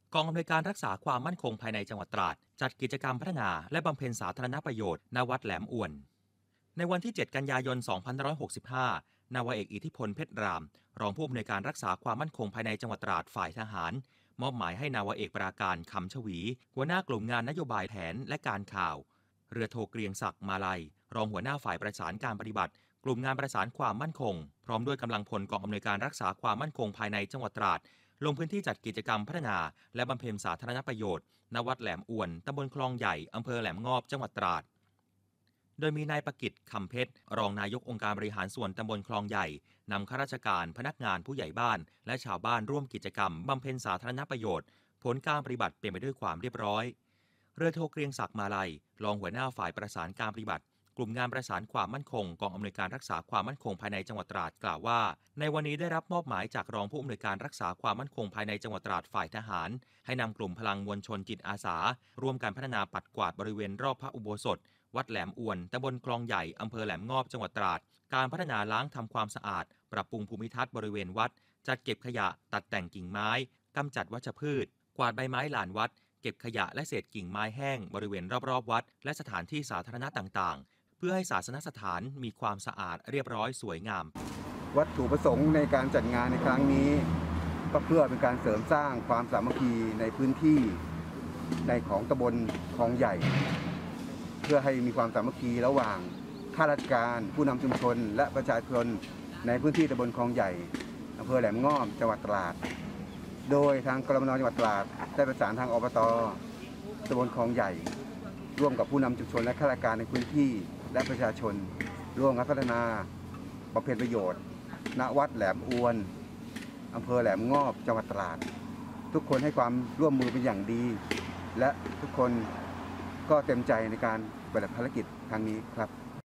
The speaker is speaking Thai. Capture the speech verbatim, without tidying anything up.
กองอำนวยการรักษาความมั่นคงภายในจังหวัดตราดจัดกิจกรรมพัฒนาและบำเพ็ญสาธารณประโยชน์ณวัดแหลมอวนในวันที่ เจ็ด กันยายน สองพันห้าร้อยหกสิบห้า นาวาเอกอิทธิพลเพชรรามรองผู้อำนวยการรักษาความมั่นคงภายในจังหวัดตราดฝ่ายทหารมอบหมายให้นาวาเอกปราการคำชวีหัวหน้ากลุ่มงานนโยบายแผนและการข่าวเรือโทเกรียงศักดิ์มาลัยรองหัวหน้าฝ่ายประสานการปฏิบัติกลุ่มงานประสานความมั่นคงพร้อมด้วยกำลังพลกองอำนวยการรักษาความมั่นคงภายในจังหวัดตราดลงพื้นที่จัดกิจกรรมพัฒนาและบำเพ็ญสาธารณประโยชน์ณวัดแหลมอวนตำบลคลองใหญ่อำเภอแหลมงอบจังหวัดตราดโดยมีนายประกิตคำเพชรรองนายกองค์การบริหารส่วนตำบลคลองใหญ่นำข้าราชการพนักงานผู้ใหญ่บ้านและชาวบ้านร่วมกิจกรรมบำเพ็ญสาธารณประโยชน์ผลการปฏิบัติเป็นไปด้วยความเรียบร้อยเรือโทเกรียงศักดิ์มาลัยรองหัวหน้าฝ่ายประสานการปฏิบัติกลุ่มงานประสานความมั่นคงกองอำนวยการรักษาความมั่นคงภายในจังหวัดตราดกล่าวว่าในวันนี้ได้รับมอบหมายจากรองผู้อำนวยการรักษาความมั่นคงภายในจังหวัดตราดฝ่ายทหารให้นำกลุ่มพลังมวลชนจิตอาสาร่วมกันพัฒนาปัดกวาดบริเวณรอบพระอุโบสถวัดแหลมอวนตำบลคลองใหญ่อำเภอแหลมงอบจังหวัดตราดการพัฒนาล้างทำความสะอาดปรับปรุงภูมิทัศน์บริเวณวัดจัดเก็บขยะตัดแต่งกิ่งไม้กำจัดวัชพืชกวาดใบไม้ลานวัดเก็บขยะและเศษกิ่งไม้แห้งบริเวณรอบๆวัดและสถานที่สาธารณะต่างๆเพื่อให้ศาสนสถานมีความสะอาดเรียบร้อยสวยงามวัตถุประสงค์ในการจัดงานในครั้งนี้ก็เพื่อเป็นการเสริมสร้างความสามัคคีในพื้นที่ในของตำบลคลองใหญ่เพื่อให้มีความสามัคคีระหว่างข้าราชการผู้นำชุมชนและประชาชนในพื้นที่ตำบลคลองใหญ่อำเภอแหลมงอบจังหวัดตราดโดยทางกรมนจังหวัดตราดได้ประสานทางอบต.ตำบลคลองใหญ่ร่วมกับผู้นำชุมชนและข้าราชการในพื้นที่และประชาชนร่วมกันพัฒนาบำเพ็ญประโยชน์ณวัดแหลมอวนอำเภอแหลมงอบจังหวัดตราดทุกคนให้ความร่วมมือเป็นอย่างดีและทุกคนก็เต็มใจในการปฏิบัติภารกิจครั้งนี้ครับ